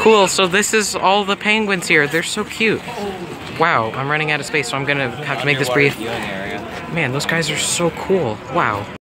Cool, so this is all the penguins here. They're so cute. Wow, I'm running out of space, so I'm gonna have to make this brief. Man, those guys are so cool. Wow.